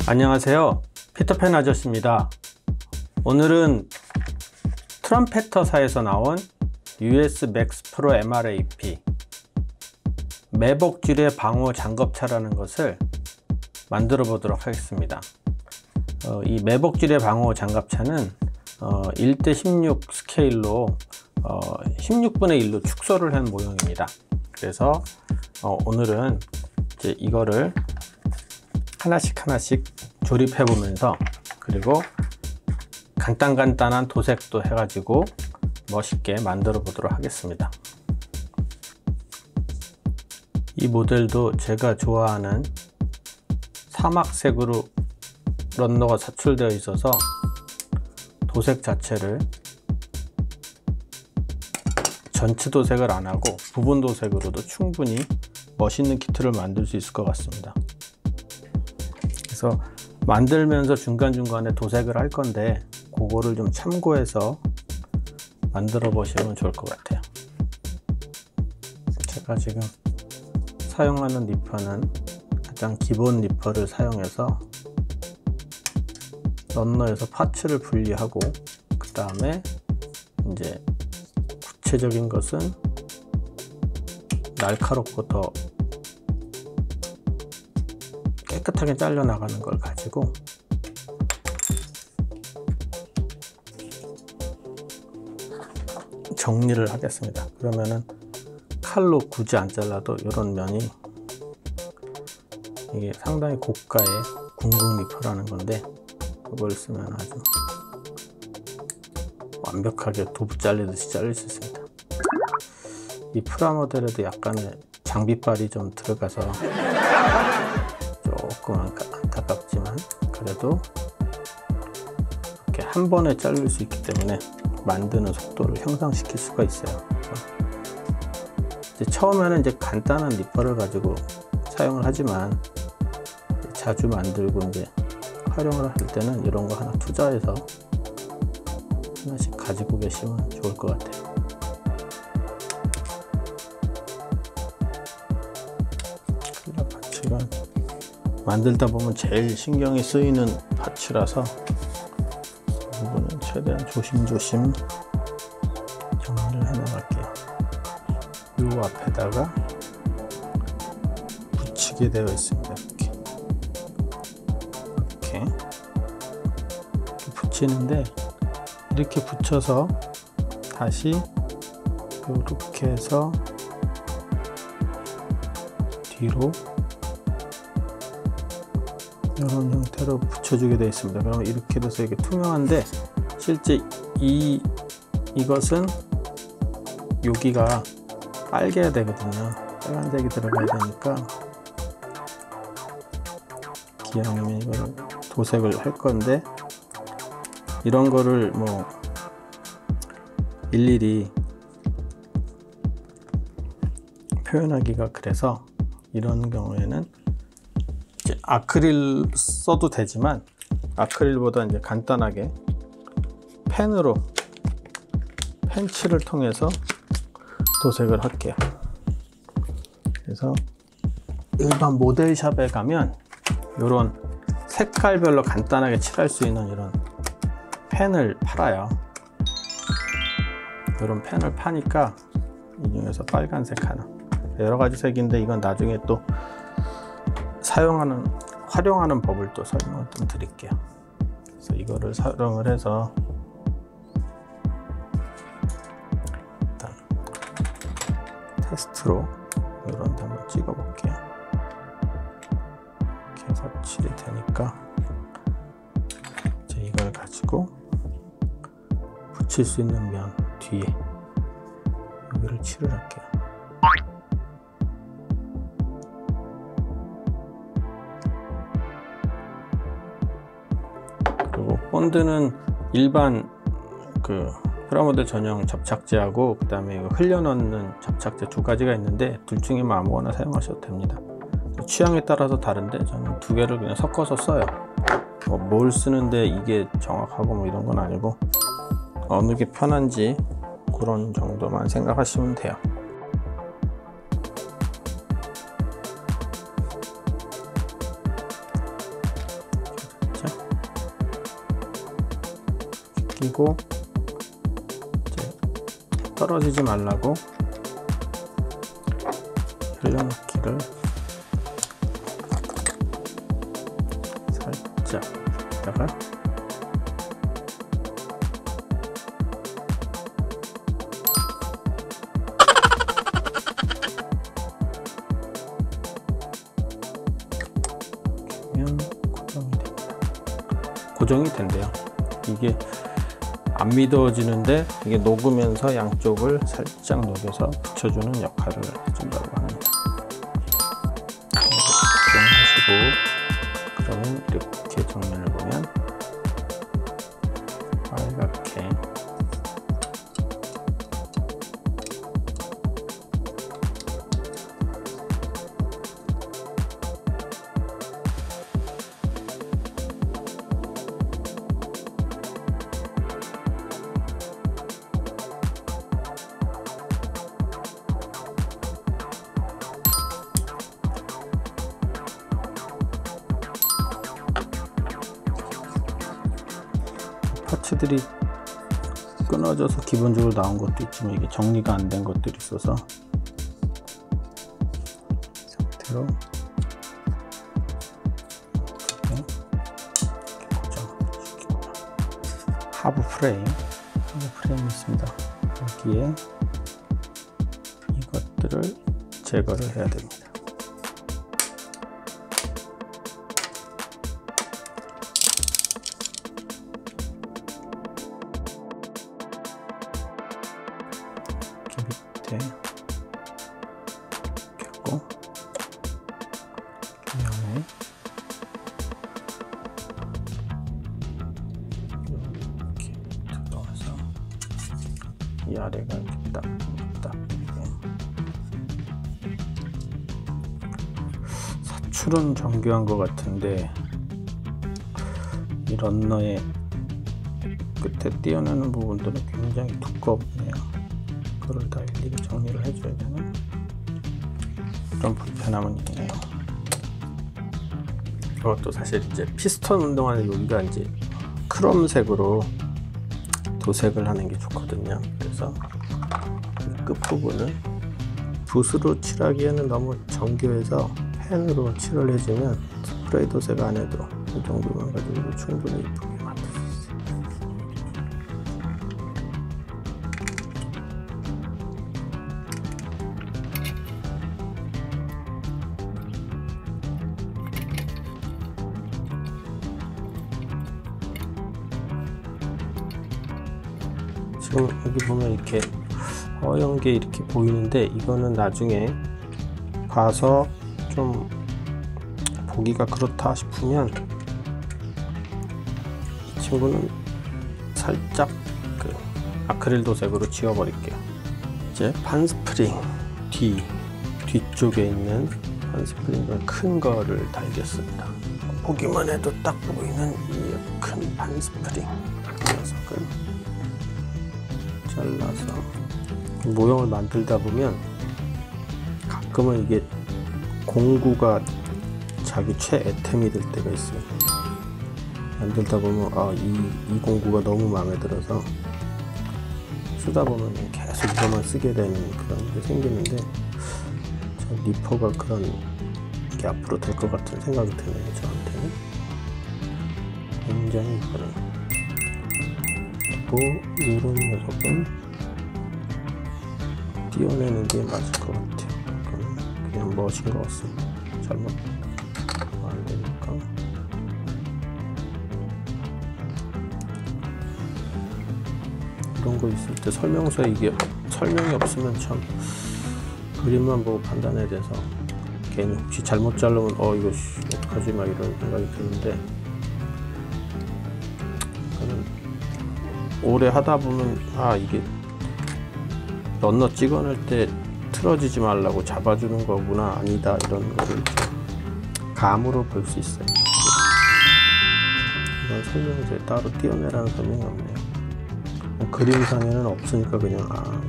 안녕하세요, 피터팬 아저씨입니다. 오늘은 트럼펫터사에서 나온 US 맥스 프로 MRAP 매복줄의 방호 장갑차라는 것을 만들어 보도록 하겠습니다. 이 매복줄의 방호 장갑차는 1:16 스케일로 16분의 1로 축소를 한 모형입니다. 그래서 오늘은 이제 이거를 하나씩 조립해 보면서, 그리고 간단한 도색도 해가지고 멋있게 만들어 보도록 하겠습니다. 이 모델도 제가 좋아하는 사막색으로 런너가 사출되어 있어서 도색 자체를 전체 도색을 안 하고 부분 도색으로도 충분히 멋있는 키트를 만들 수 있을 것 같습니다. 그래서 만들면서 중간중간에 도색을 할 건데, 그거를 좀 참고해서 만들어 보시면 좋을 것 같아요. 제가 지금 사용하는 니퍼는 가장 기본 니퍼를 사용해서 런너에서 파츠를 분리하고, 그 다음에 이제 구체적인 것은 날카롭고 더 깨끗하게 잘려 나가는 걸 가지고 정리를 하겠습니다. 그러면은 칼로 굳이 안 잘라도 이런 면이, 이게 상당히 고가의 궁극 니퍼라는 건데, 그걸 쓰면 아주 완벽하게 도부 잘리듯이 잘릴 수 있습니다. 이 프라모델에도 약간의 장비빨이 좀 들어가서 조금 안타깝지만, 그래도 이렇게 한 번에 자를 수 있기 때문에 만드는 속도를 향상시킬 수가 있어요. 그래서 이제 처음에는 이제 간단한 니퍼를 가지고 사용을 하지만, 자주 만들고 이제 활용을 할 때는 이런 거 하나 투자해서 하나씩 가지고 계시면 좋을 것 같아요. 클리어 파츠가 만들다 보면 제일 신경이 쓰이는 파츠라서 이거는 최대한 조심조심 정리를 해 나갈게요. 이 앞에다가 붙이게 되어 있습니다. 이렇게 붙이는데, 이렇게 붙여서 다시 이렇게 해서 뒤로 이런 형태로 붙여주게 되어 있습니다. 그럼 이렇게 돼서 이게 투명한데, 실제 이것은 여기가 빨개야 되거든요. 빨간색이 들어가야 되니까 기왕이면 이걸 도색을 할 건데, 이런 거를 뭐 일일이 표현하기가 그래서, 이런 경우에는 이제 아크릴 써도 되지만, 아크릴보다 이제 간단하게 펜으로 펜칠을 통해서 도색을 할게요. 그래서 일반 모델샵에 가면 이런 색깔별로 간단하게 칠할 수 있는 이런 펜을 팔아요. 이런 펜을 파니까 이 중에서 빨간색 하나, 여러가지 색인데 이건 나중에 또 활용하는 법을 또 설명을 좀 드릴게요. 그래서 이거를 사용을 해서 일단 테스트로 이런 데 한번 찍어 볼게요. 이렇게 해서 칠이 되니까 이제 이걸 가지고 붙일 수 있는 면 뒤에 여기를 칠을 할게요. 그리고 본드는 일반 프라모델 전용 접착제하고, 그 다음에 이거 흘려넣는 접착제 두 가지가 있는데, 둘 중에 아무거나 사용하셔도 됩니다. 취향에 따라서 다른데 저는 두 개를 그냥 섞어서 써요. 뭘 쓰는데 이게 정확하고 뭐 이런 건 아니고, 어느 게 편한지 그런 정도만 생각하시면 돼요. 끼고 이제 떨어지지 말라고 흘려놓기를 살짝 했다가 고정이 된대요. 이게 안 미더워지는데 이게 녹으면서 양쪽을 살짝 녹여서 붙여주는 역할을 해준다고 합니다. 고정하시고 그러면 이렇게 정면을 보면 빨갛게 파츠들이 끊어져서 기본적으로 나온 것도 있지만 이게 정리가 안 된 것들이 있어서 이 상태로 이렇게 고정시키고 하부 프레임이 있습니다. 여기에 이것들을 제거를 해야 됩니다. 밑에 겹고 그다음에 이렇게 들어와서 이 아래가 이렇게 딱 사출은 정교한 것 같은데 이 런너의 끝에 띄어내는 부분들은 굉장히 두껍네요. 그걸 다 일일이 정리를 해줘야 되는 그런 불편함은 있네요. 이것도 사실 이제 피스톤 운동하는 여기가 이제 크롬색으로 도색을 하는 게 좋거든요. 그래서 끝부분을 붓으로 칠하기에는 너무 정교해서 펜으로 칠을 해주면 스프레이 도색 안 해도 이 정도만 가지고 충분히 이쁘게 만들 수 있어요. 지금 여기 보면 이렇게 허연 게 이렇게 보이는데 이거는 나중에 봐서 좀 보기가 그렇다 싶으면 이 친구는 살짝 그 아크릴 도색으로 지워버릴게요. 이제 판스프링 뒤쪽에 있는 판스프링을 큰 거를 달겠습니다. 보기만 해도 딱 보이는 이 큰 판스프링 녀석을 잘라서 모형을 만들다 보면 가끔은 이게 공구가 자기 최애템이 될 때가 있어요. 만들다 보면 이 공구가 너무 마음에 들어서 쓰다 보면 계속 이거만 쓰게 되는 그런 게 생기는데 저 리퍼가 그런 게 앞으로 될 것 같은 생각이 드네요. 저한테는 굉장히 이거는 이런 녀석은 띄어내는 게 맞을 것 같아요. 그냥 멋인 것 같습니다. 잘못 안 되니까. 이런 거 있을 때 설명서에 이게 설명이 없으면 참 그림만 보고 판단해야 돼서 괜히 혹시 잘못 자르면 이거 어떡하지 막 이런 생각이 드는데 오래 하다 보면 이게 런너 찍어낼 때 틀어지지 말라고 잡아주는 거구나 아니다 이런 거를 감으로 볼 수 있어요. 이런 설명서에 따로 띄어내라는 설명이 없네요. 그림상에는 없으니까 그냥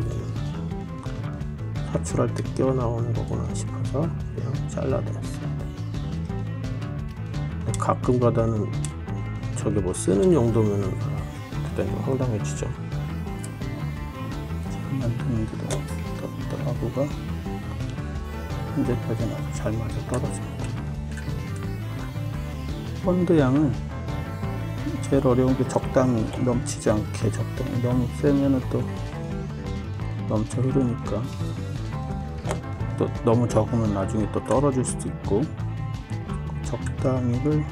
사출할 때 끼워 나오는 거구나 싶어서 그냥 잘라냈어요. 가끔 가다는 저게 뭐 쓰는 용도면은 그때 좀 황당해지죠. 잘 만드는데도 하고가 현재까지는 아주 잘 맞아 떨어집니다. 본드 양은 제일 어려운 게 적당히 넘치지 않게, 적당히 너무 세면은 또 넘쳐 흐르니까, 또 너무 적으면 나중에 또 떨어질 수도 있고, 적당히를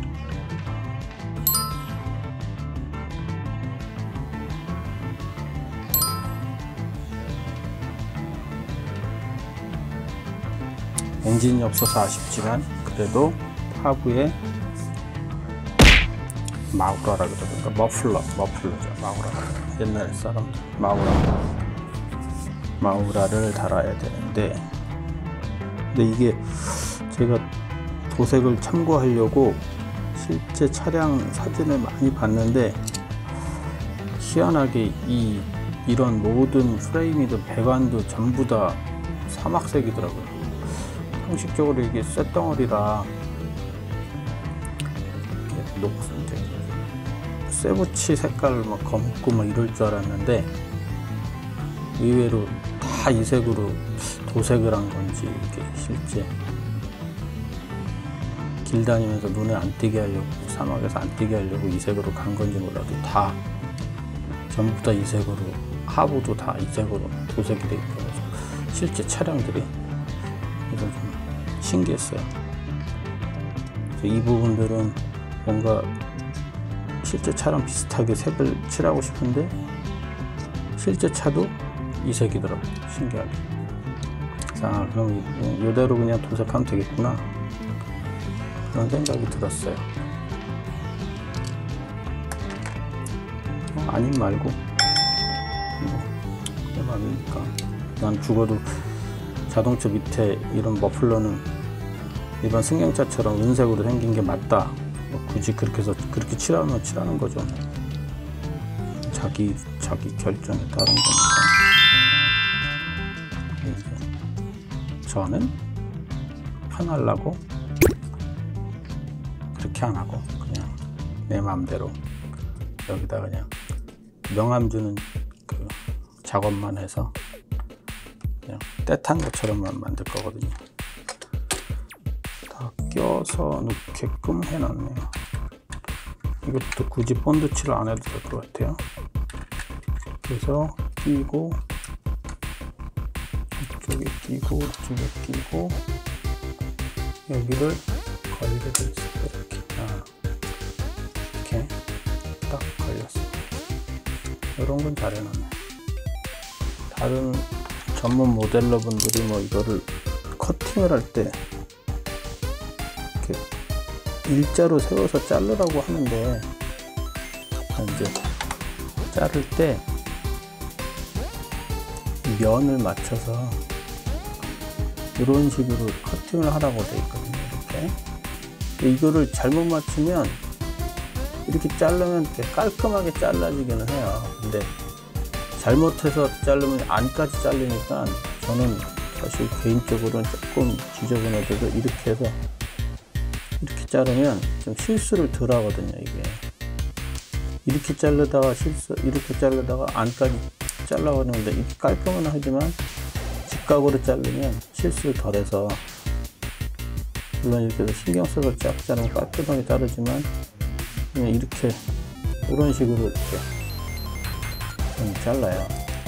엔진이 없어서 아쉽지만 그래도 하부에 마우라라 그러던가 머플러죠. 마우라. 옛날 사람들 마우라를 달아야 되는데, 근데 이게 제가 도색을 참고하려고 실제 차량 사진을 많이 봤는데, 희한하게 이런 모든 프레임이든 배관도 전부 다 사막색이더라고요. 형식적으로 이게 쇳덩어리라 쇠붙이 색깔 막 검고 막 이럴 줄 알았는데, 의외로 다 이 색으로 도색을 한 건지, 이게 실제 길 다니면서 눈에 안 띄게 하려고, 사막에서 안 띄게 하려고 이 색으로 간 건지 몰라도 다 전부 다 이 색으로, 하부도 다 이 색으로 도색이 되어 있더라고요. 실제 차량들이. 그래서 좀 신기했어요. 이 부분들은 뭔가 실제 차랑 비슷하게 색을 칠하고 싶은데 실제 차도 이 색이더라고요. 신기하게. 자, 그럼 이대로 그냥 도색하면 되겠구나, 그런 생각이 들었어요. 아님 말고 내 맘이니까. 난 죽어도 자동차 밑에 이런 머플러는 일반 승용차처럼 은색으로 생긴 게 맞다, 뭐 굳이 그렇게 해서 그렇게 칠하면 칠하는 거죠. 자기 결정에 따른 거니까. 저는 편하려고 그렇게 안 하고 그냥 내 마음대로 여기다 그냥 명암 주는 그 작업만 해서 그냥 떼탄 것처럼만 만들 거거든요. 다 껴서 넣게끔 해놨네요. 이것도 굳이 본드 칠을 안 해도 될 것 같아요. 그래서 끼고, 이쪽에 끼고, 이쪽에 끼고, 여기를 걸게 돼 있어요. 이렇게 딱 걸렸어요. 이런 건 잘 해놨네. 다른 전문 모델러 분들이 뭐 이거를 커팅을 할 때 이렇게 일자로 세워서 자르라고 하는데, 이제 자를 때 면을 맞춰서 이런 식으로 커팅을 하라고 되어 있거든요. 이렇게. 이거를 잘못 맞추면 이렇게 자르면 깔끔하게 잘라지기는 해요. 근데 잘못해서 자르면 안까지 잘리니까, 저는 사실 개인적으로는 조금 지저분해도 이렇게 해서 이렇게 자르면 좀 실수를 덜 하거든요. 이게 이렇게 자르다가 이렇게 자르다가 안까지 잘라버리는데, 이렇게 깔끔은 하지만 직각으로 자르면 실수를 덜해서, 물론 이렇게 해서 신경 써서 쫙 자르면 깔끔하게 자르지만, 그냥 이렇게 이런 식으로 이렇게 잘라요.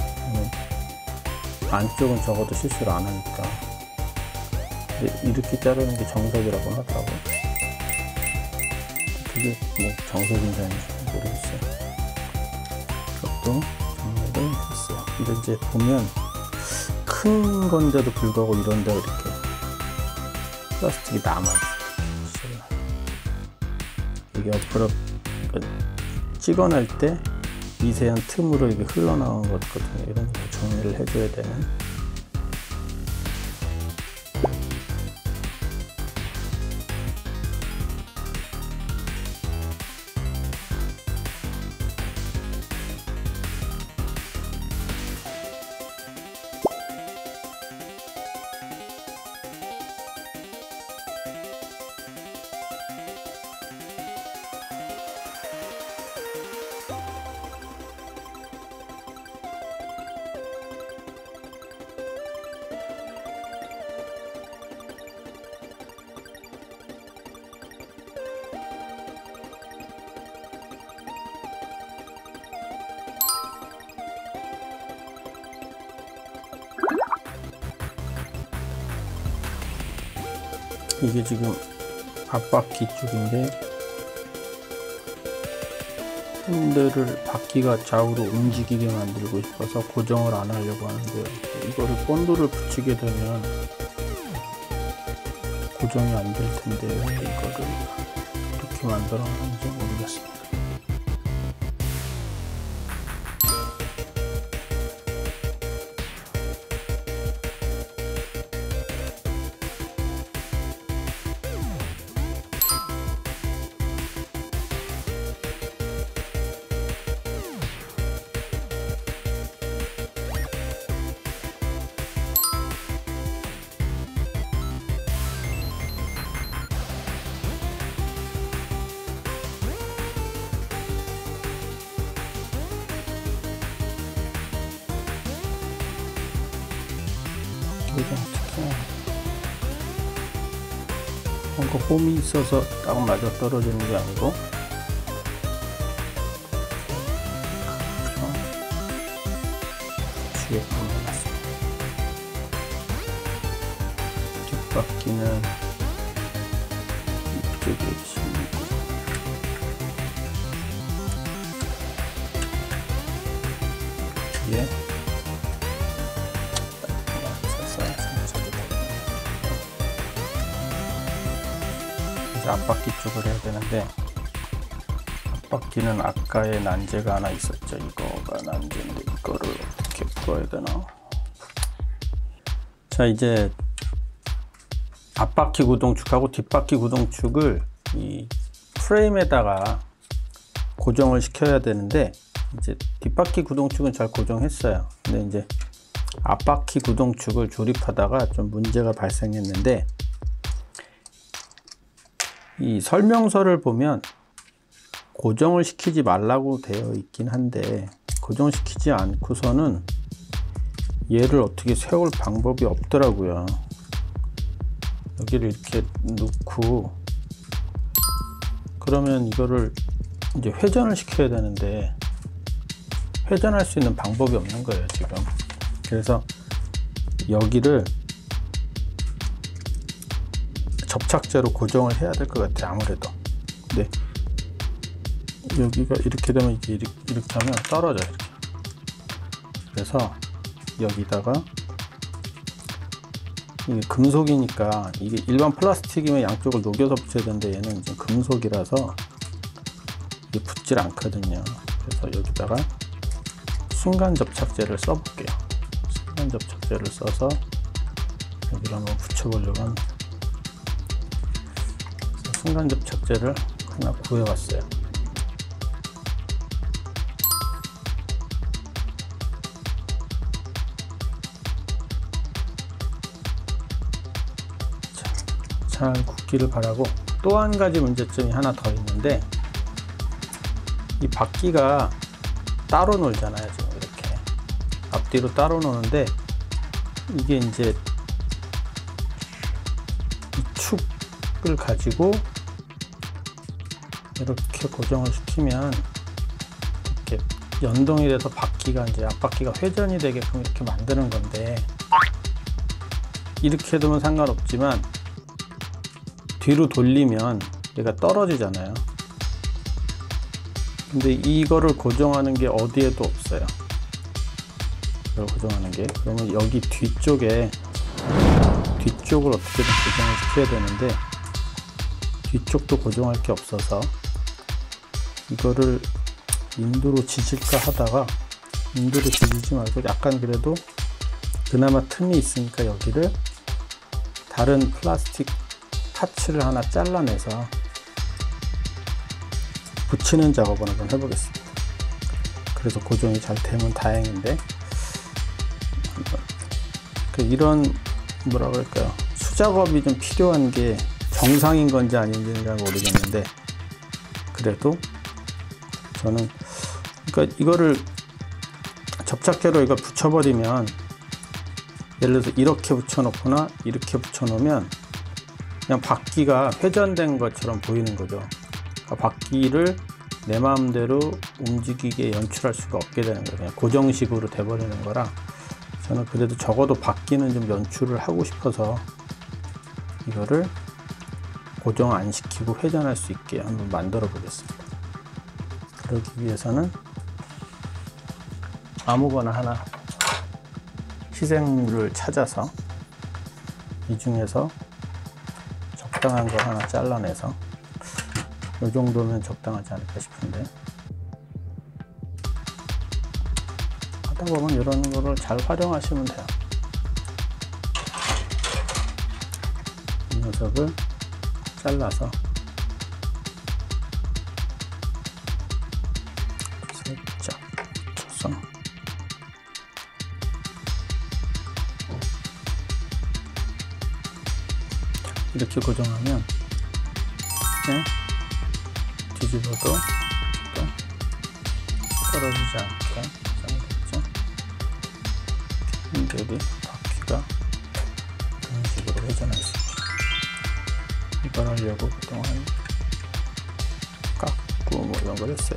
안쪽은 적어도 실수를 안 하니까. 근데 이렇게 자르는 게 정석이라고 하더라고요. 그게 뭐 정석인지 아닌지 모르겠어요. 그것도 정리를 했어요. 근데 이제 보면 큰 건데도 불구하고 이런 데 이렇게 플라스틱이 남아있어요. 이게 옆으로 찍어낼 때 미세한 틈으로 이게 흘러나오는 거거든요. 이런 거 정리를 해줘야 되는. 이게 지금 앞바퀴 쪽인데 핸들을 바퀴가 좌우로 움직이게 만들고 싶어서 고정을 안 하려고 하는데요. 이거를 본드를 붙이게 되면 고정이 안 될 텐데 이거를 어떻게 만들어 놓는지 모르겠습니다. 이거 어떻게 뭔가 홈이 있어서 딱 맞아 떨어지는 게 아니고 뒤에 보내놨습니다. 뒷바퀴는 이쪽에 실리고 뒤에 앞바퀴 쪽을 해야 되는데 앞바퀴는 아까의 난제가 하나 있었죠. 이거가 난제인데 이거를 어떻게 풀어야 되나. 자, 이제 앞바퀴 구동축하고 뒷바퀴 구동축을 이 프레임에다가 고정을 시켜야 되는데 이제 뒷바퀴 구동축은 잘 고정했어요. 근데 이제 앞바퀴 구동축을 조립하다가 좀 문제가 발생했는데 이 설명서를 보면 고정을 시키지 말라고 되어 있긴 한데 고정시키지 않고서는 얘를 어떻게 세울 방법이 없더라고요. 여기를 이렇게 놓고 그러면 이거를 이제 회전을 시켜야 되는데 회전할 수 있는 방법이 없는 거예요 지금. 그래서 여기를 접착제로 고정을 해야 될 것 같아요 아무래도. 근데 여기가 이렇게 되면 이제 이렇게 하면 떨어져요 이렇게. 그래서 여기다가 이게 금속이니까 이게 일반 플라스틱이면 양쪽을 녹여서 붙여야 되는데 얘는 이제 금속이라서 이게 붙질 않거든요. 그래서 여기다가 순간 접착제를 써볼게요. 순간 접착제를 써서 여기를 한번 붙여보려고 합니다. 순간 접착제를 하나 구해왔어요. 잘 굳기를 바라고, 또 한 가지 문제점이 하나 더 있는데 이 바퀴가 따로 놀잖아요. 지금 이렇게 앞뒤로 따로 노는데 이게 이제 이 축을 가지고 이렇게 고정을 시키면 이렇게 연동이 돼서 바퀴가 이제 앞바퀴가 회전이 되게끔 이렇게 만드는 건데 이렇게 두면 상관없지만 뒤로 돌리면 얘가 떨어지잖아요. 근데 이거를 고정하는 게 어디에도 없어요. 이걸 고정하는 게. 그러면 여기 뒤쪽을 어떻게든 고정을 시켜야 되는데 뒤쪽도 고정할 게 없어서 이거를 인두로 지질까 하다가 인두로 지지지 말고 약간 그래도 그나마 틈이 있으니까 여기를 다른 플라스틱 파츠를 하나 잘라내서 붙이는 작업을 한번 해보겠습니다. 그래서 고정이 잘 되면 다행인데 이런 뭐라 그럴까요, 수작업이 좀 필요한 게 정상인 건지 아닌지는 모르겠는데 그래도 저는 그러니까 이거를 접착제로 이걸 붙여버리면 예를 들어서 이렇게 붙여놓거나 이렇게 붙여놓으면 그냥 바퀴가 회전된 것처럼 보이는 거죠. 그러니까 바퀴를 내 마음대로 움직이게 연출할 수가 없게 되는 거예요. 그냥 고정식으로 돼버리는 거라 저는 그래도 적어도 바퀴는 좀 연출을 하고 싶어서 이거를 고정 안 시키고 회전할 수 있게 한번 만들어 보겠습니다. 그러기 위해서는 아무거나 하나 희생물을 찾아서 이 중에서 적당한 거 하나 잘라내서 이 정도면 적당하지 않을까 싶은데, 하다 보면 이런 거를 잘 활용하시면 돼요. 이 녀석을 잘라서 살짝 쳐서 이렇게 고정하면 뒤집어도 또 떨어지지 않게 잘되죠. 핸들이 바퀴가 이런 식으로 회전할 수 있게. 이걸 하려고 그동안 깎고 뭐 이런 걸 했어요.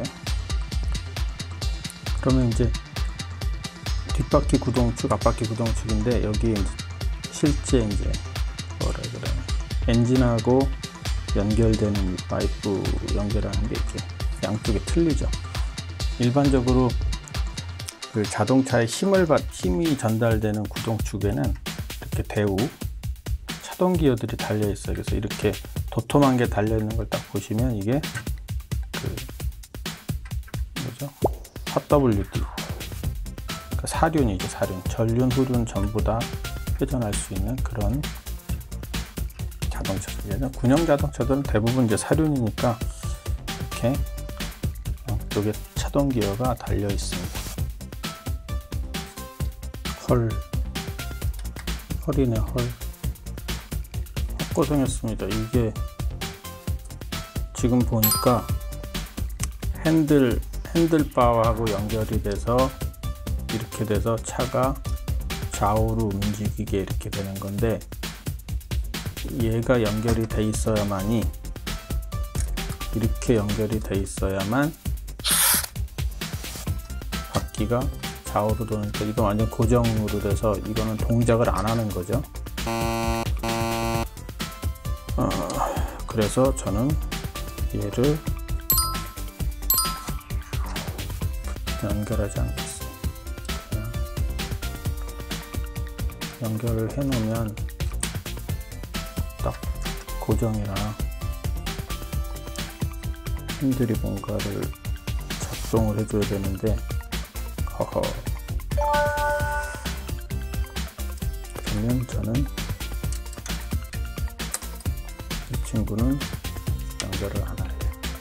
그러면 이제 뒷바퀴 구동축, 앞바퀴 구동축인데, 여기에 이제 실제 이제 뭐라 그래, 엔진하고 연결되는 이 파이프 연결하는 게 이렇게 양쪽에 틀리죠. 일반적으로 그 자동차에 힘이 전달되는 구동축에는 이렇게 대우 차동 기어들이 달려 있어요. 그래서 이렇게 도톰한 게 달려 있는 걸 딱 보시면 이게 그 뭐죠? HWD, 그러니까 사륜이죠. 사륜, 전륜, 후륜 전부 다 회전할 수 있는 그런 자동차들. 군용 자동차들은 대부분 이제 사륜이니까 이렇게 여기에 차동 기어가 달려 있습니다. 헐이네, 헐. 고생했습니다. 이게 지금 보니까 핸들바하고 연결이 돼서 이렇게 돼서 차가 좌우로 움직이게 이렇게 되는 건데, 얘가 연결이 돼 있어야만이, 이렇게 연결이 돼 있어야만 바퀴가 좌우로 도니까, 이거 완전 고정으로 돼서 이거는 동작을 안 하는 거죠. 그래서 저는 얘를 연결하지 않겠어요. 연결을 해 놓으면 딱 고정이나 핸들이 뭔가를 작동을 해줘야 되는데, 허허. 그러면 저는 이 친구는 연결을 안 할래요.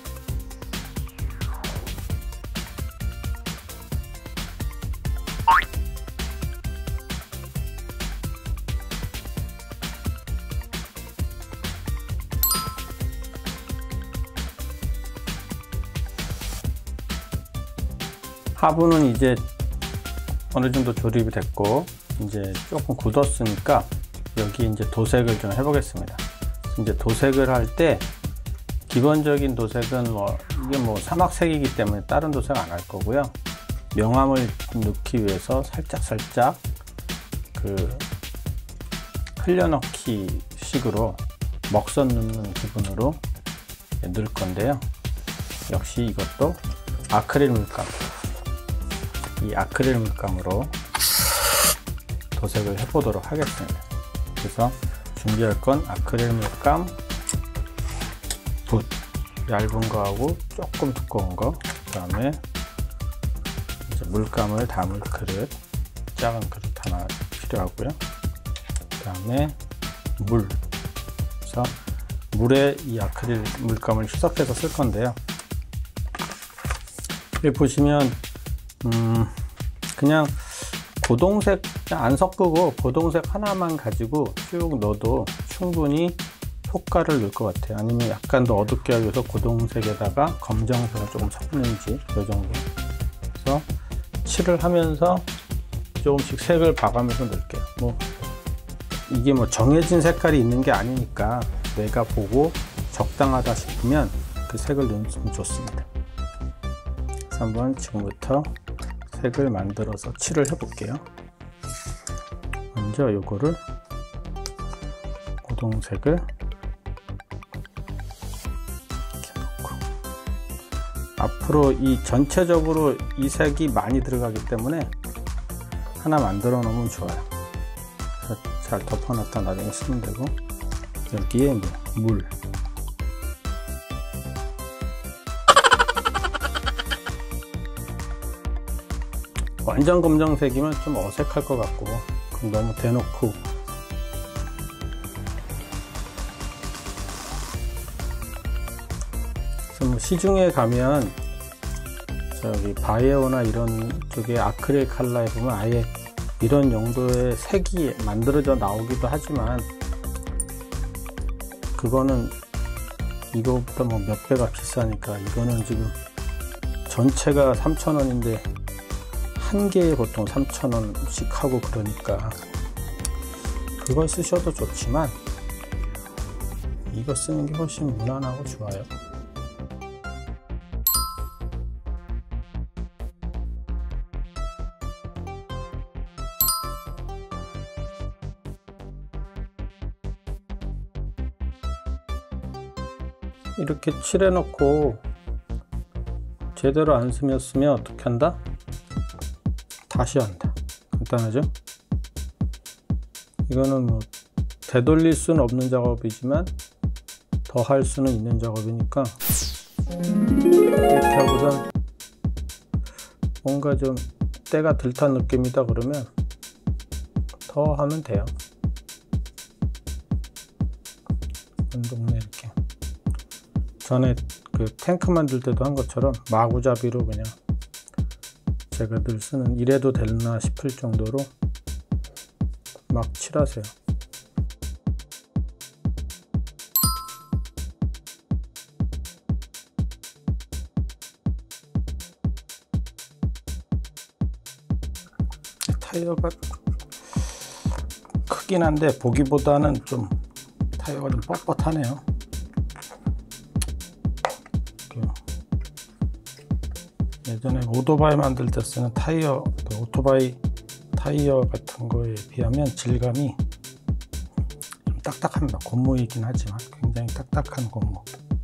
하부는 이제 어느 정도 조립이 됐고, 이제 조금 굳었으니까 여기 이제 도색을 좀 해보겠습니다. 이제 도색을 할 때 기본적인 도색은 이게 사막색이기 때문에 다른 도색 안 할 거고요. 명암을 넣기 위해서 살짝 그 흘려넣기 식으로 먹선 넣는 기분으로 넣을 건데요. 역시 이것도 아크릴 물감, 이 아크릴 물감으로 도색을 해보도록 하겠습니다. 그래서 준비할 건 아크릴 물감, 붓, 얇은 거하고 조금 두꺼운 거, 그 다음에 이제 물감을 담을 그릇, 작은 그릇 하나 필요하고요. 그 다음에 물, 그래서 물에 이 아크릴 물감을 희석해서 쓸 건데요. 여기 보시면 그냥 고동색 안 섞고 고동색 하나만 가지고 쭉 넣어도 충분히 효과를 낼 것 같아요. 아니면 약간 더 어둡게 하기 위해서 고동색에다가 검정색을 조금 섞는지 이 정도. 그래서 칠을 하면서 조금씩 색을 봐가면서 넣을게요. 이게 정해진 색깔이 있는 게 아니니까 내가 보고 적당하다 싶으면 그 색을 넣으면 좋습니다. 그래서 한번 지금부터 색을 만들어서 칠을 해 볼게요. 먼저 요거를 고동색을 앞으로 이 전체적으로 이 색이 많이 들어가기 때문에 하나 만들어 놓으면 좋아요. 잘 덮어놨다 나중에 쓰면 되고, 여기에 물. 완전 검정색이면 좀 어색할 것 같고, 그럼 너무 대놓고. 그래서 뭐 시중에 가면 저기 바이오나 이런 쪽에 아크릴 칼라에 보면 아예 이런 용도의 색이 만들어져 나오기도 하지만, 그거는 이거보다 뭐 몇 배가 비싸니까. 이거는 지금 전체가 3,000원인데 한 개에 보통 3,000원씩 하고, 그러니까 그걸 쓰셔도 좋지만 이거 쓰는 게 훨씬 무난하고 좋아요. 이렇게 칠해 놓고 제대로 안 스몄으면 어떻게 한다? 다시 한다. 간단하죠? 이거는 뭐 되돌릴 수는 없는 작업이지만 더 할 수는 있는 작업이니까, 이렇게 하고선 뭔가 좀 때가 덜 탄 느낌이다 그러면 더 하면 돼요. 동네 이렇게 전에 그 탱크 만들 때도 한 것처럼 마구잡이로 그냥 제가 늘 쓰는, 이래도 됐나 싶을 정도로 막 칠하세요. 타이어가 크긴 한데 보기보다는 좀 타이어가 좀 뻣뻣하네요. 예전에 오토바이 만들 때 쓰는 타이어, 오토바이 타이어 같은 거에 비하면 질감이 좀 딱딱합니다. 고무이긴 하지만 굉장히 딱딱한 고무,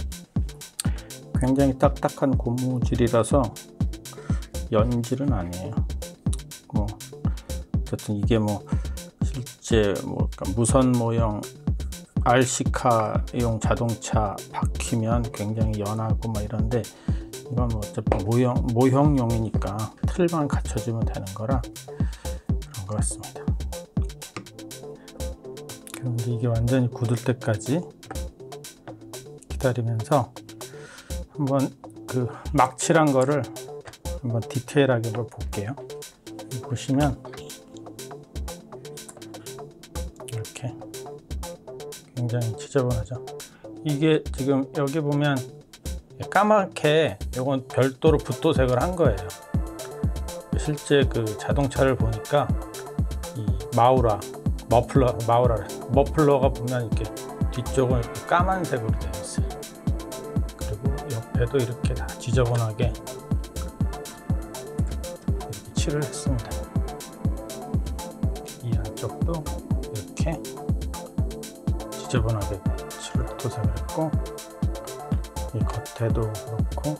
굉장히 딱딱한 고무질이라서 연질은 아니에요. 뭐 어쨌든 이게 뭐 실제 뭐 무선 모형 RC카용 자동차 바퀴면 굉장히 연하고 막 이런데, 이건 뭐 어차피 모형용이니까 틀만 갖춰주면 되는 거라 그런 것 같습니다. 그런데 이게 완전히 굳을 때까지 기다리면서 한번 그 막 칠한 거를 한번 디테일하게 볼게요. 보시면 이렇게 굉장히 지저분하죠. 이게 지금 여기 보면 까맣게, 이건 별도로 붓도색을 한 거예요. 실제 그 자동차를 보니까 이 머플러가 보면 이렇게 뒤쪽은 이렇게 까만색으로 되어 있어요. 그리고 옆에도 이렇게 다 지저분하게 이렇게 칠을 했습니다. 이 안쪽도 이렇게 지저분하게 칠을 도색을 했고, 이 겉에도 그렇고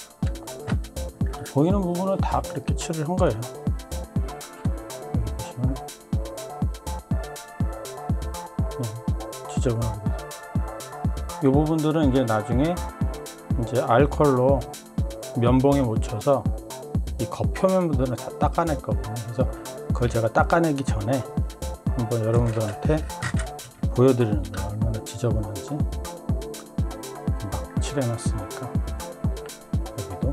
보이는 부분은 다 그렇게 칠을 한 거예요. 여기 보시면 지저분하게, 이 부분들은 이제 나중에 이제 알코올로 면봉에 묻혀서 이 겉표면 부분을 다 닦아낼 거거든요. 그래서 그걸 제가 닦아내기 전에 한번 여러분들한테 보여드리는 거예요. 얼마나 지저분한지. 칠해놨으니까. 여기도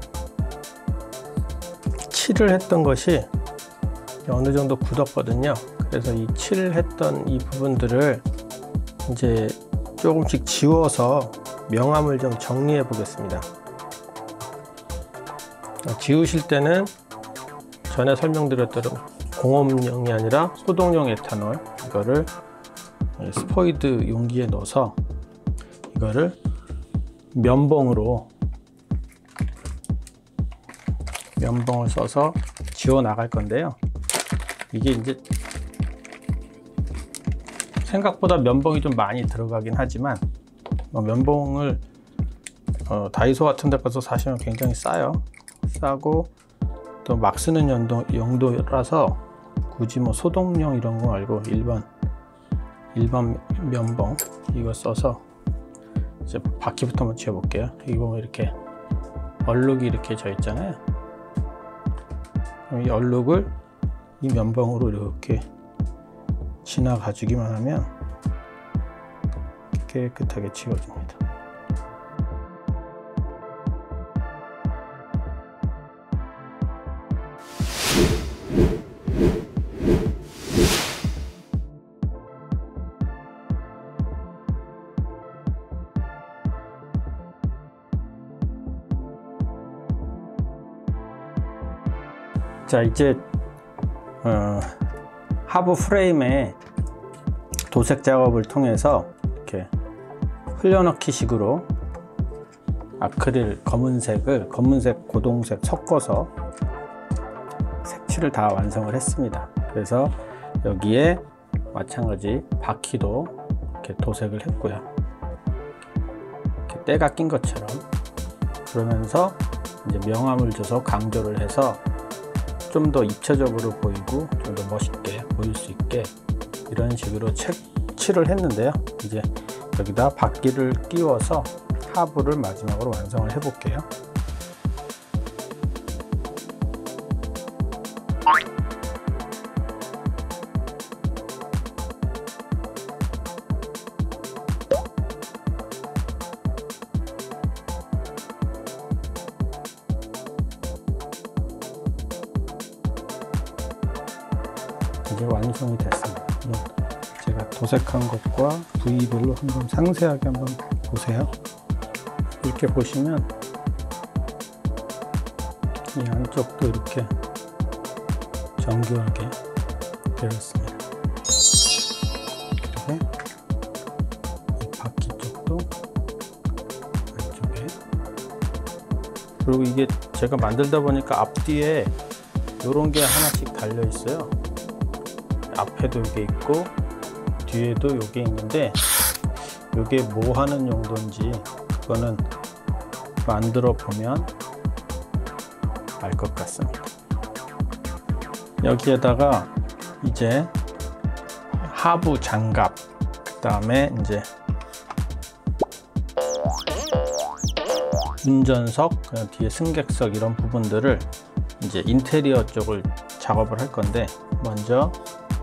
칠을 했던 것이 어느 정도 굳었거든요. 그래서 이 칠을 했던 이 부분들을 이제 조금씩 지워서 명암을 좀 정리해 보겠습니다. 지우실 때는 전에 설명드렸던 공업용이 아니라 소독용 에탄올, 이거를 스포이드 용기에 넣어서 이거를 면봉을 써서 지워 나갈 건데요. 이게 이제 생각보다 면봉이 좀 많이 들어가긴 하지만 면봉을 다이소 같은 데 가서 사시면 굉장히 싸요. 싸고 또 막 쓰는 용도라서 굳이 뭐 소독용 이런 거 말고 일반 면봉 이거 써서 이제 바퀴부터 한번 지워 볼게요. 여기 보면 이렇게 얼룩이 이렇게 져 있잖아요. 이 얼룩을 이 면봉으로 이렇게 지나가 주기만 하면 깨끗하게 지워집니다. 자, 이제 하부 프레임에 도색 작업을 통해서 이렇게 흘려넣기 식으로 아크릴 검은색, 고동색 섞어서 색칠을 다 완성을 했습니다. 그래서 여기에 마찬가지 바퀴도 이렇게 도색을 했고요. 이렇게 때가 낀 것처럼. 그러면서 이제 명암을 줘서 강조를 해서 좀 더 입체적으로 보이고 좀 더 멋있게 보일 수 있게 이런 식으로 칠을 했는데요. 이제 여기다 바퀴를 끼워서 하부를 마지막으로 완성을 해 볼게요. 이제 완성이 됐습니다. 제가 도색한 것과 부위별로 한번 상세하게 한번 보세요. 이렇게 보시면 이 안쪽도 이렇게 정교하게 되어 있습니다. 그리고 이 바퀴 쪽도 안쪽에, 그리고 이게 제가 만들다 보니까 앞뒤에 이런 게 하나씩 달려 있어요. 앞에도 이게 있고 뒤에도 이게 있는데 이게 뭐 하는 용도인지 그거는 만들어 보면 알 것 같습니다. 여기에다가 이제 하부 장갑, 그 다음에 이제 운전석, 뒤에 승객석 이런 부분들을 이제 인테리어 쪽을 작업을 할 건데, 먼저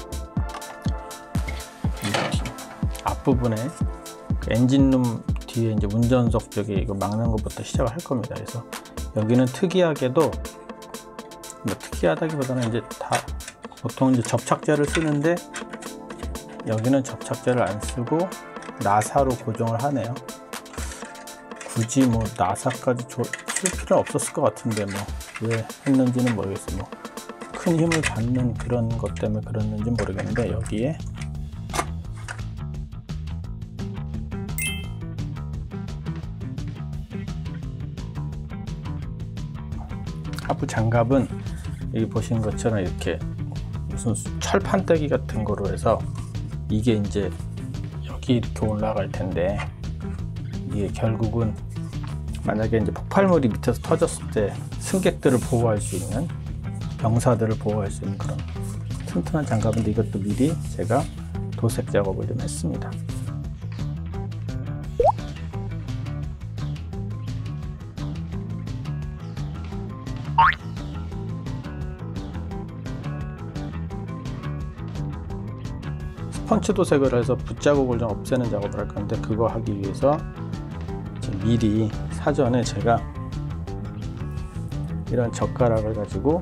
앞부분에 엔진룸 뒤에 이제 운전석 쪽에 이거 막는 것부터 시작을 할 겁니다. 그래서 여기는 특이하게도, 뭐 특이하다기보다는 이제 다 보통 이제 접착제를 쓰는데 여기는 접착제를 안 쓰고 나사로 고정을 하네요. 굳이 뭐 나사까지 쓸 필요는 없었을 것 같은데 뭐 왜 했는지는 모르겠어요. 뭐 큰 힘을 받는 그런 것 때문에 그랬는지 모르겠는데, 여기에 하부 장갑은 여기 보시는 것처럼 이렇게 무슨 철판떼기 같은 거로 해서 이게 이제 여기 이렇게 올라갈 텐데, 이게 결국은 만약에 이제 폭발물이 밑에서 터졌을 때 승객들을 보호할 수 있는, 병사들을 보호할 수 있는 그런 튼튼한 장갑인데, 이것도 미리 제가 도색 작업을 좀 했습니다. 스펀지 도색을 해서 붓자국을 좀 없애는 작업을 할 건데, 그거 하기 위해서 미리 사전에 제가 이런 젓가락을 가지고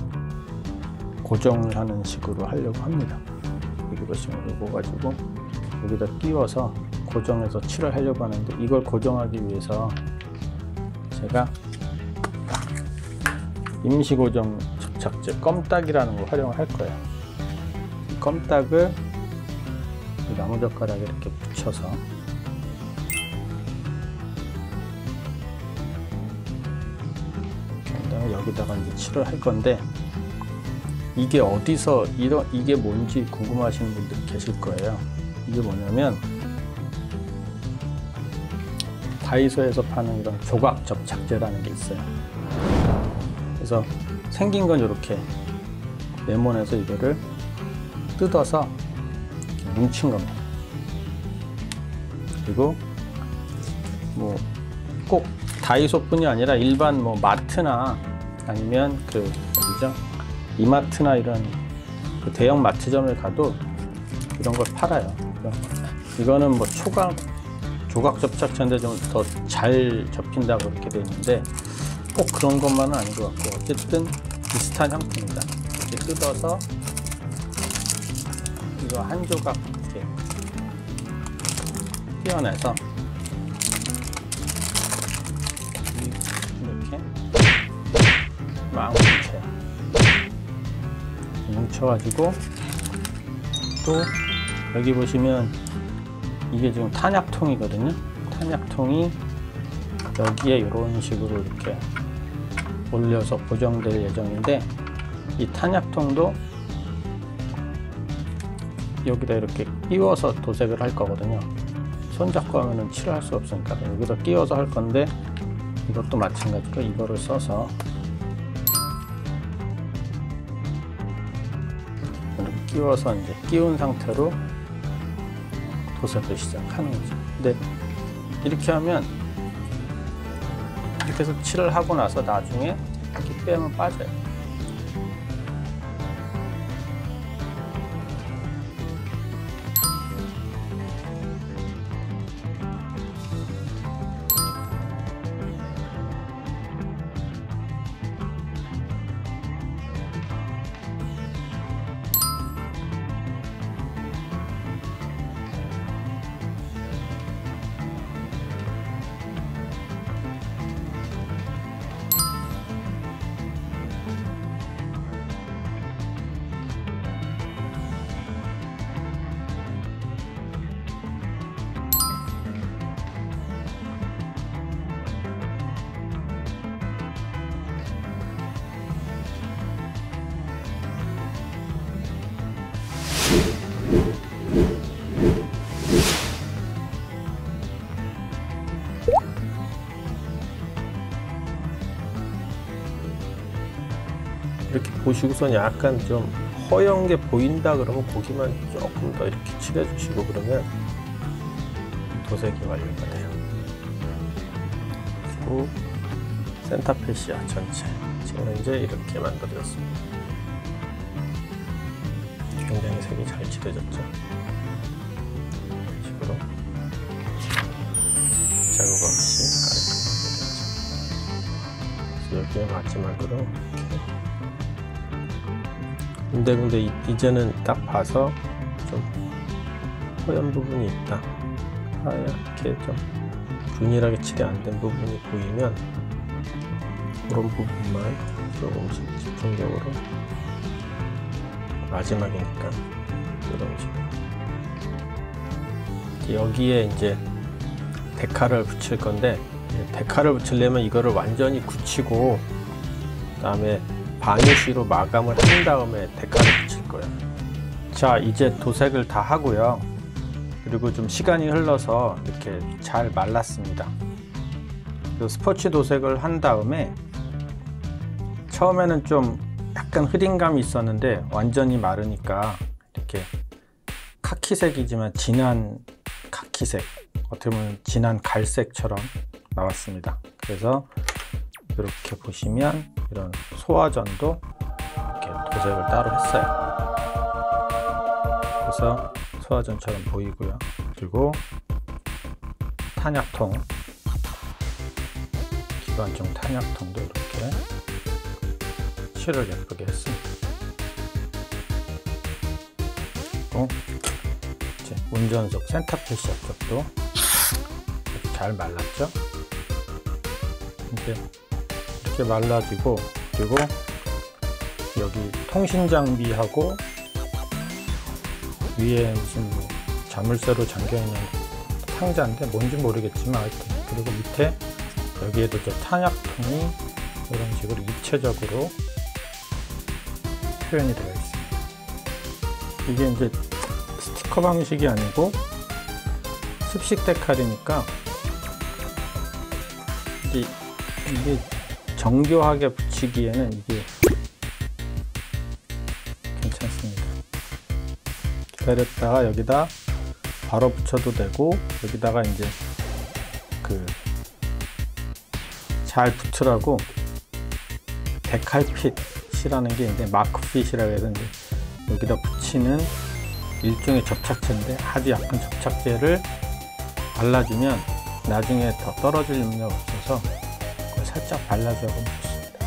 고정을 하는 식으로 하려고 합니다. 여기 보시면 이거 가지고 여기다 끼워서 고정해서 칠을 하려고 하는데, 이걸 고정하기 위해서 제가 임시고정 접착제 껌딱이라는 걸 활용을 할 거예요. 이 껌딱을 나무젓가락에 이렇게 붙여서 그다음에 여기다가 이제 칠을 할 건데, 이게 어디서 이게 뭔지 궁금하시는 분들이 계실 거예요. 이게 뭐냐면 다이소에서 파는 이런 조각 접착제라는 게 있어요. 그래서 생긴 건 이렇게 레몬에서 이거를 뜯어서 이렇게 뭉친 겁니다. 그리고 뭐 꼭 다이소뿐이 아니라 일반 뭐 마트나 아니면 그 어디죠? 이마트나 이런 그 대형 마트점에 가도 이런 걸 팔아요. 이거는 뭐 조각 접착제인데 좀 더 잘 접힌다고 이렇게 돼 있는데 꼭 그런 것만은 아닌 것 같고 어쨌든 비슷한 형태입니다. 이렇게 뜯어서 이거 한 조각 이렇게 떼어내서 이렇게 막 뭉쳐가지고 또 여기 보시면 이게 지금 탄약통이거든요. 탄약통이 여기에 이런 식으로 이렇게 올려서 고정될 예정인데 이 탄약통도 여기다 이렇게 끼워서 도색을 할 거거든요. 손잡고 하면은 칠할 수 없으니까 여기다 끼워서 할 건데 이것도 마찬가지로 이거를 써서 이렇게 끼워서 이제 끼운 상태로 도색을 시작하는 거죠. 근데 이렇게 하면 이렇게 해서 칠을 하고 나서 나중에 이렇게 빼면 빠져요. 이렇게 보시고선 약간 좀 허연 게 보인다 그러면 거기만 조금 더 이렇게 칠해 주시고 그러면 도색이 완료가 돼요. 그리고 센터페시아 전체 지금 현재 이렇게 만들어졌습니다. 굉장히 색이 잘 칠해졌죠. 이런 식으로 자국 없이 깔끔하게 됐죠. 그래서 여기에 마지막으로 이렇게 근데 이제는 딱 봐서 좀 허연 부분이 있다, 하얗게 좀 균일하게 칠이 안 된 부분이 보이면 그런 부분만 조금씩 집중적으로 마지막이니까 이런 식으로 여기에 이제 데카를 붙일 건데 데카를 붙이려면 이거를 완전히 굳히고 그 다음에 바니쉬로 마감을 한 다음에 데카를 붙일 거예요. 자, 이제 도색을 다 하고요. 그리고 좀 시간이 흘러서 이렇게 잘 말랐습니다. 스포츠 도색을 한 다음에 처음에는 좀 약간 흐린 감이 있었는데 완전히 마르니까 이렇게 카키색이지만 진한 카키색, 어떻게 보면 진한 갈색처럼 나왔습니다. 그래서 이렇게 보시면 이런 소화전도 이렇게 도색을 따로 했어요. 그래서 소화전처럼 보이고요. 그리고 탄약통, 기관총 탄약통도 이렇게 칠을 예쁘게 했습니다. 그리고 이제 운전석 센터페시아 쪽도 잘 말랐죠? 이렇게 말라지고, 그리고 여기 통신 장비하고 위에 무슨 뭐 자물쇠로 잠겨있는 상자인데 뭔지 모르겠지만 하여튼, 그리고 밑에 여기에도 저 탄약통이 이런 식으로 입체적으로 표현이 되어 있습니다. 이게 이제 스티커 방식이 아니고 습식 데칼이니까 이제 이게 정교하게 붙이기에는 이게 괜찮습니다. 기다렸다가 여기다 바로 붙여도 되고, 여기다가 이제 그 잘 붙으라고 데칼핏이라는 게 이제 마크핏이라고 해서 이제 여기다 붙이는 일종의 접착제인데, 아주 약한 접착제를 발라주면 나중에 더 떨어질 염려가 없어서 그걸 살짝 발라주면 좋습니다.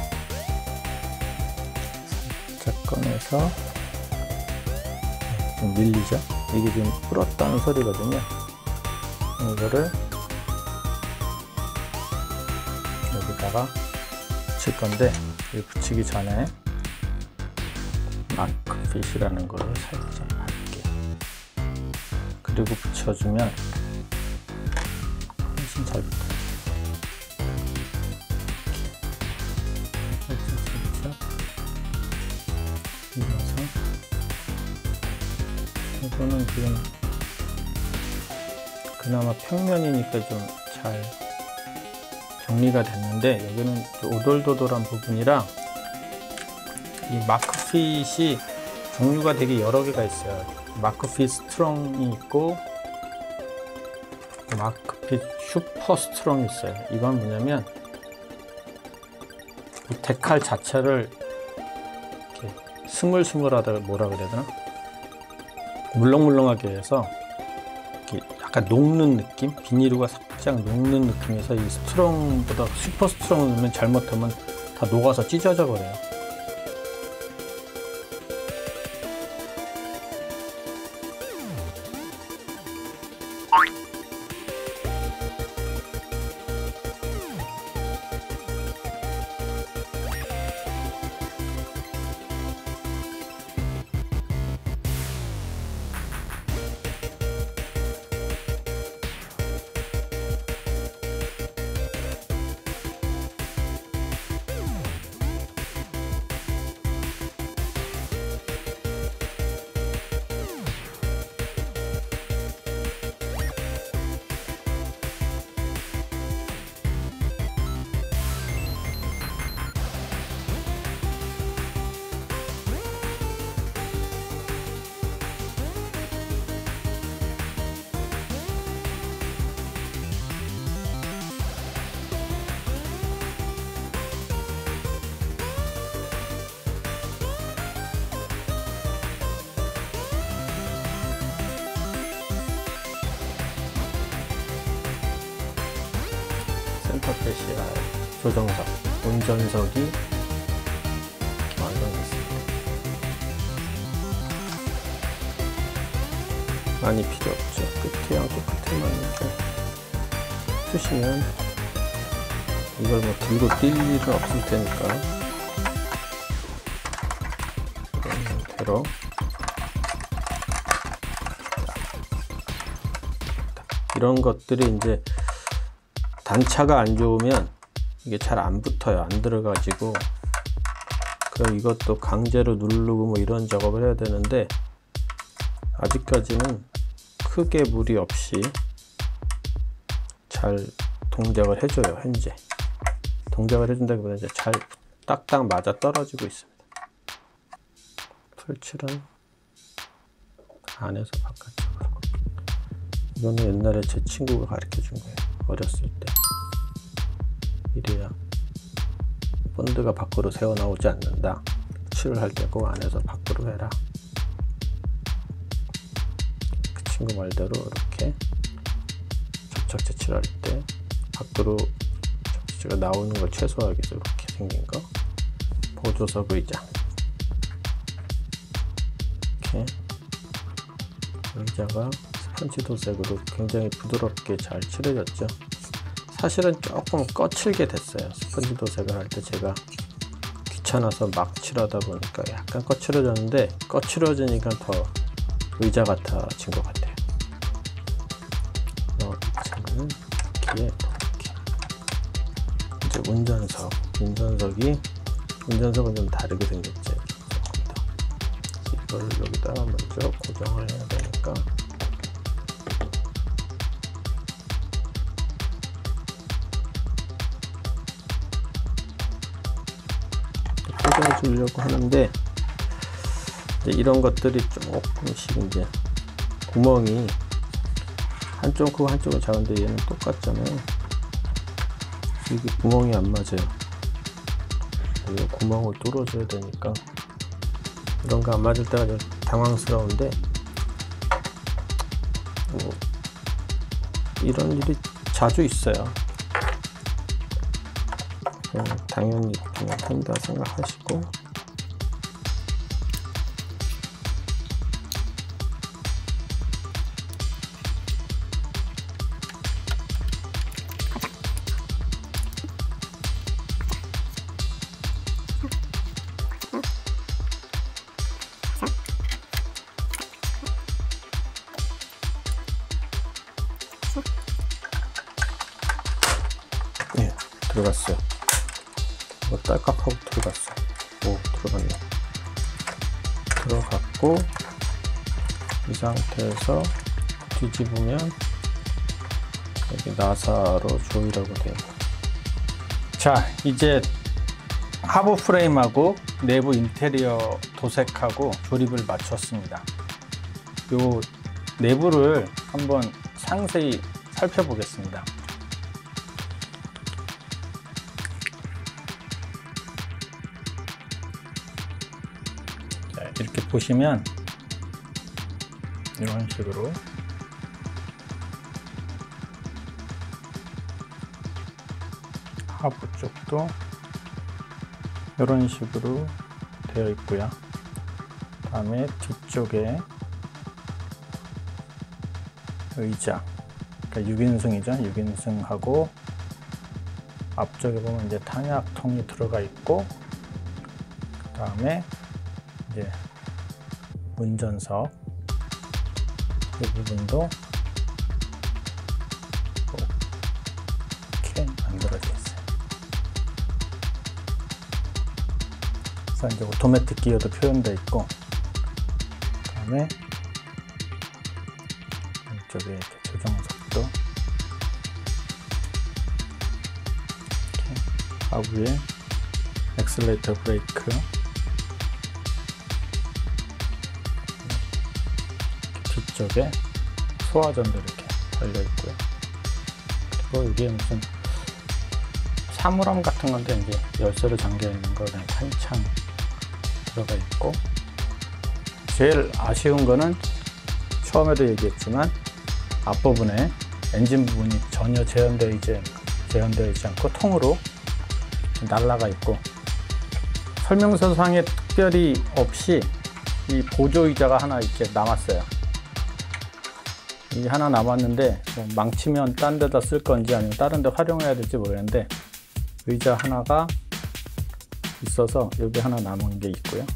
살짝 꺼내서 좀 밀리죠? 이게 지금 불었다는 소리거든요. 이거를 여기다가 붙일 건데, 이 붙이기 전에 마크핏이라는 거를 살짝 할게요. 그리고 붙여주면 훨씬 잘 붙어요. 살짝 밀어서, 이거는 지금 그나마 평면이니까 좀 잘 정리가 됐는데, 여기는 오돌도돌한 부분이라 이 마크핏이 종류가 되게 여러 개가 있어요. 마크핏 스트롱이 있고 마크핏 슈퍼 스트롱이 있어요. 이건 뭐냐면 이 데칼 자체를 이렇게 스물스물하다, 뭐라 그래야 되나, 물렁물렁하게 해서 이렇게 약간 녹는 느낌, 비닐루가 살짝 녹는 느낌에서 이 스트롱보다 슈퍼 스트롱을 넣으면 잘못하면 다 녹아서 찢어져 버려요. 센터페시아 조정석, 운전석이 이렇게 완성됐습니다. 많이 필요 없죠. 끝에하고 끝에만 이렇게 쓰시면 이걸 뭐 들고 뛸 일은 없을 테니까 이런 형태로 이런 것들이 이제 단차가 안 좋으면 이게 잘 안 붙어요. 안 들어가지고. 그럼 이것도 강제로 누르고 뭐 이런 작업을 해야 되는데, 아직까지는 크게 무리 없이 잘 동작을 해줘요. 현재 동작을 해준다기보다 이제 잘 딱딱 맞아 떨어지고 있습니다. 풀칠은 안에서 바깥쪽으로. 이거는 옛날에 제 친구가 가르쳐 준 거예요. 어렸을 때. 이래야 본드가 밖으로 새어 나오지 않는다. 칠을 할 때 꼭 안에서 밖으로 해라. 그 친구 말대로 이렇게 접착제 칠할 때 밖으로 접착제가 나오는 걸 최소화하기 위해서 이렇게 생긴 거. 보조석 의자. 이렇게 의자가 스펀지 도색으로 굉장히 부드럽게 잘 칠해졌죠. 사실은 조금 거칠게 됐어요. 스펀지 도색을 할 때 제가 귀찮아서 막 칠하다 보니까 약간 거칠어졌는데, 거칠어지니까 더 의자 같아진 것 같아요. 저는 이렇게 이제 운전석은 좀 다르게 생겼죠. 이걸 여기다 먼저 고정을 해야 되니까 포장해 주려고 하는데 이제 이런 것들이 조금씩 이제 구멍이 한쪽은 크고 한쪽은 작은데 얘는 똑같잖아요. 이게 구멍이 안 맞아요. 이 구멍을 뚫어줘야 되니까 이런 거 안 맞을 때가 좀 당황스러운데 이런 일이 자주 있어요. 당연히 그냥 한다 생각하시고 예, 들어갔어요. 이거 딸깍하고 들어갔어. 오, 들어갔네. 들어갔고 이 상태에서 뒤집으면 여기 나사로 조이라고 돼요. 자, 이제 하부 프레임하고 내부 인테리어 도색하고 조립을 마쳤습니다. 요 내부를 한번 상세히 살펴보겠습니다. 이렇게 보시면 이런 식으로 하부 쪽도 이런 식으로 되어 있고요. 그 다음에 뒤쪽에 의자, 그러니까 6인승이죠. 6인승하고 앞쪽에 보면 이제 탄약통이 들어가 있고, 그 다음에 이제 운전석 이 부분도 이렇게 만들어져 있어요. 그래서 이제 오토매틱 기어도 표현되어 있고, 그 다음에 이쪽에 이렇게 조정석도 이렇게 하부에 엑셀레이터 브레이크, 뒤쪽에 소화전도 이렇게 달려 있고요. 그리고 이게 무슨 사물함 같은 건데 이제 열쇠로 잠겨 있는 거 그냥 탄창 들어가 있고, 제일 아쉬운 거는 처음에도 얘기했지만 앞부분에 엔진 부분이 전혀 재현되어 있지 않고 통으로 날라가 있고, 설명서상에 특별히 없이 이 보조의자가 하나 이렇게 남았어요. 이 하나 남았는데 뭐 망치면 딴 데다 쓸 건지 아니면 다른 데 활용해야 될지 모르겠는데 의자 하나가 있어서 여기 하나 남은 게 있고요.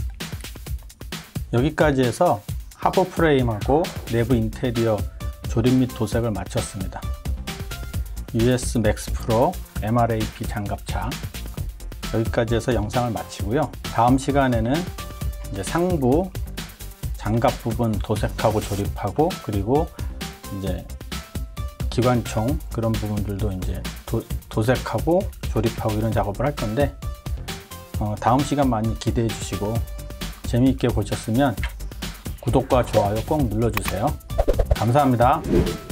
여기까지 해서 하부 프레임하고 내부 인테리어 조립 및 도색을 마쳤습니다. US 맥스 프로 MRAP 장갑차 여기까지 해서 영상을 마치고요. 다음 시간에는 이제 상부 장갑 부분 도색하고 조립하고, 그리고 이제 기관총 그런 부분들도 이제 도색하고 조립하고 이런 작업을 할 건데, 다음 시간 많이 기대해 주시고 재미있게 보셨으면 구독과 좋아요 꼭 눌러주세요. 감사합니다.